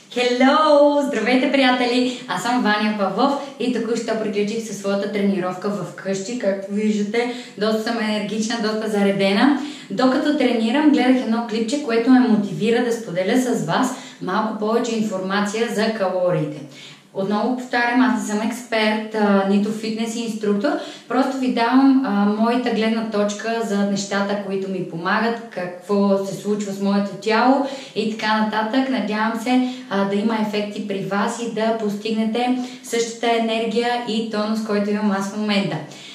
Хелоу! Здравейте, приятели! Аз съм Ваня Павлов и току-що приключих със своята тренировка вкъщи. Както виждате, доста съм енергична, доста заредена. Докато тренирам, гледах едно клипче, което ме мотивира да споделя с вас малко повече информация за калориите. Отново повтарям, аз не съм експерт, нито фитнес инструктор, просто ви давам моята гледна точка за нещата, които ми помагат, какво се случва с моето тяло и така нататък. Надявам се да има ефекти при вас и да постигнете същата енергия и тонус, който имам аз в момента.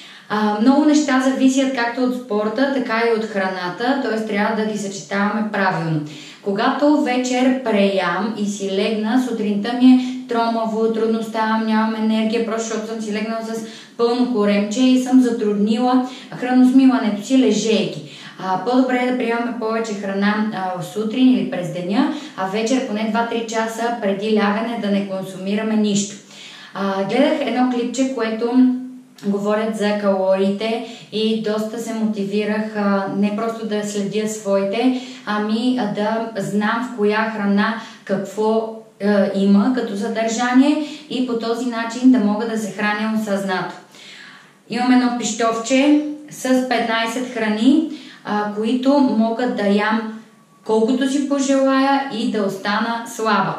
Много неща зависят както от спорта, така и от храната, т.е. трябва да ги съчетаваме правилно. Когато вечер преям и си легна, сутринта ми е тромаво, трудно ставам, нямам енергия, просто защото съм си легнала с пълно коремче и съм затруднила храносмилането си лежейки. По-добре е да приемаме повече храна сутрин или през деня, а вечер поне 2-3 часа преди лягане да не консумираме нищо. Гледах едно клипче, което говорят за калориите и доста се мотивирах не просто да следя своите, ами да знам в коя храна какво има като съдържание и по този начин да мога да се храня осъзнато. Имам едно пищовче с 15 храни, които могат да ям колкото си пожелая и да остана слаба.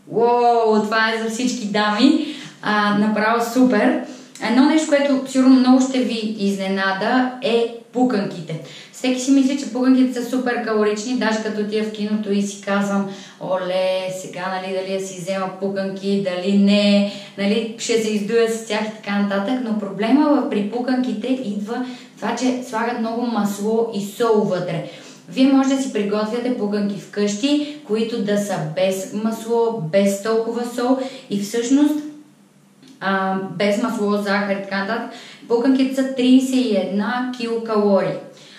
Уоу, това е за всички дами. Направо супер! Едно нещо, което сигурно много ще ви изненада, е пуканките. Всеки си мисли, че пуканките са супер калорични, даже като отида в киното и си казвам, оле, сега дали си взема пуканки, дали не, ще се издуя с тях и така нататък, но проблема при пуканките идва това, че слагат много масло и сол вътре. Вие може да си приготвяте пуканки вкъщи, които да са без масло, без толкова сол и всъщност без масло, захар и така нататък. Пуканките са 31 килокалории.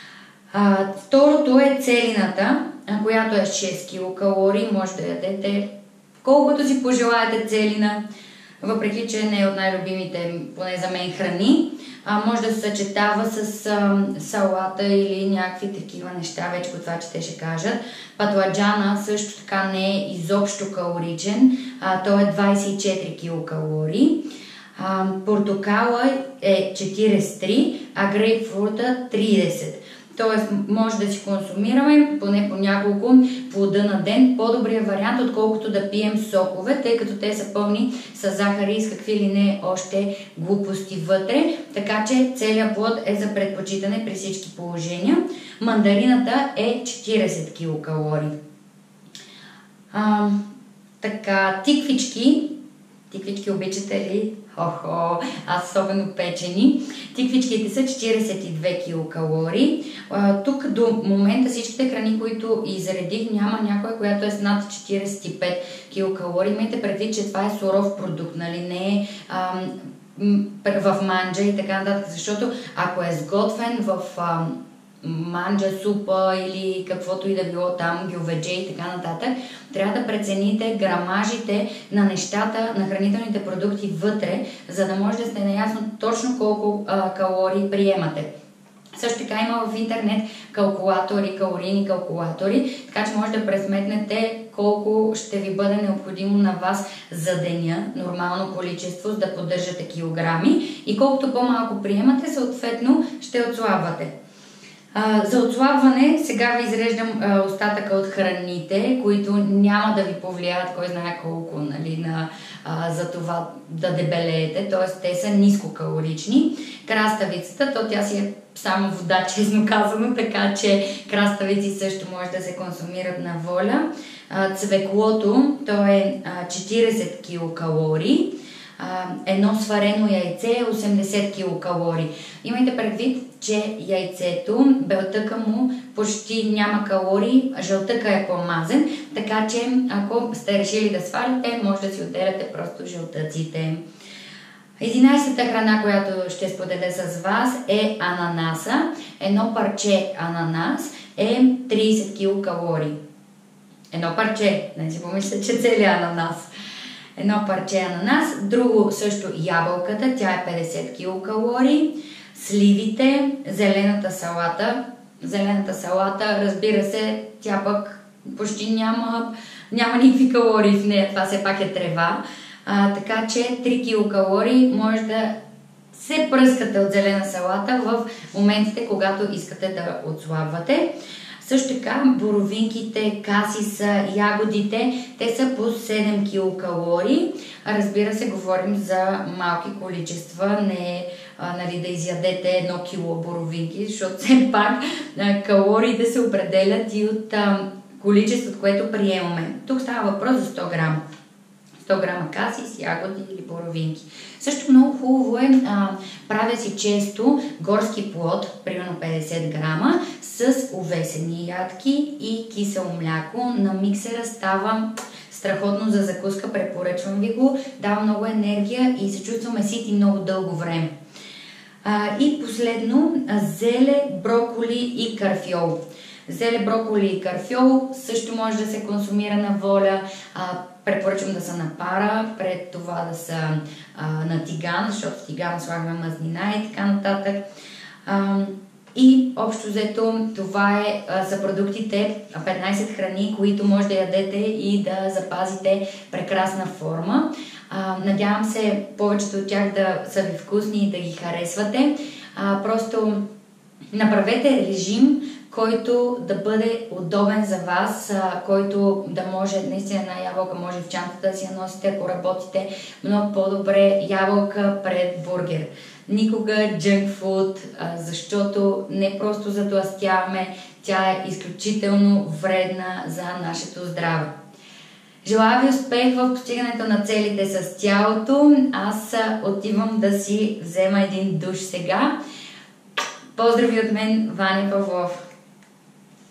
Второто е целината, която е 6 килокалории. Може да ядете колкото си пожелаете целина, въпреки че не е от най-любимите, поне за мен, храни. Може да се съчетава с салата или някакви такива неща, вече това, че те ще кажат. Патладжана също така не е изобщо калоричен, той е 24 килокалории. Портокала е 43, а грейпфрута 30. Тоест, може да си консумираме поне по няколко плода на ден. По-добрият вариант, отколкото да пием сокове, тъй като те са пълни с захари и с какви ли не още глупости вътре. Така че целият плод е за предпочитане при всички положения. Мандарината е 40 килокалории. Така, тиквички обичате ли? Хо-хо, аз особено печени. Тиквичките са 42 килокалории. Тук до момента всичките храни, които изредих, няма някоя, която е с над 45 килокалории. Имайте предвид, че това е суров продукт, нали? Не е в манджа и така нататък, защото ако е сготвен в манджа, супа или каквото и да било там, гюведже и така нататък, трябва да прецените грамажите на нещата, на хранителните продукти вътре, за да може да сте наясно точно колко калории приемате. Също така има в интернет калорийни калкулатори, така че може да пресметнете колко ще ви бъде необходимо на вас за деня, нормално количество, за да поддържате килограми и колкото по-малко приемате, съответно ще отслабвате. За отслабване сега ви изреждам остатъка от храните, които няма да ви повлияят кой знае колко, за това да дебелеете, т.е. те са нискокалорични. Краставицата, то тя си е само вода, честно казано, така че краставици също може да се консумират на воля. Цвеклото, то е 40 килокалории. Едно сварено яйце е 80 килокалории. Имайте предвид, че яйцето, белтъка му почти няма калории, жълтъка е по-мазен, така че ако сте решили да свалите, може да си отделяте просто жълтъците. 11-та храна, която ще споделя с вас, е ананаса. Едно парче ананас е 30 килокалории. Едно парче, не си помисля, че целият ананас. Едно парче ананас, друго също ябълката, тя е 50 килокалории, сливите, зелената салата. Зелената салата, разбира се, тя пък почти няма няма никакви калории в нея, това все пак е трева. Така че 3 килокалории може да се пръскате от зелена салата в моментите, когато искате да отслабвате. Също така, боровинките, касиса, ягодите, те са по 7 килокалории. Разбира се, говорим за малки количества, не да изядете 1 кило боровинки, защото все пак калориите се определят и от количеството, което приемаме. Тук става въпрос за 100 грама. 100 грама касис, ягоди или боровинки. Също много хубаво е, правя си често горски плод, примерно 50 грама, с овесени ядки и кисело мляко. На миксера става страхотно за закуска, препоръчвам ви го. Дава много енергия и се чувстваме сити много дълго време. И последно, зеле, броколи и карфиол. Зеле, броколи и карфиол също може да се консумира на воля. Препоръчвам да са на пара, пред това да са на тиган, защото в тиган слагаме мазнина и така нататък. И общо взето това са продуктите, 15 храни, които може да ядете и да запазите прекрасна форма. Надявам се повечето от тях да са ви вкусни и да ги харесвате. Просто направете режим, който да бъде удобен за вас, който да може, наистина една ябълка може в чантата да си я носите, ако работите много по-добре ябълка пред бургер. Никога junk food, защото не просто затлъстяваме, тя е изключително вредна за нашето здраве. Желая ви успех в постигането на целите с тялото. Аз отивам да си взема един душ сега. Поздрави от мен, Ваня Павлов!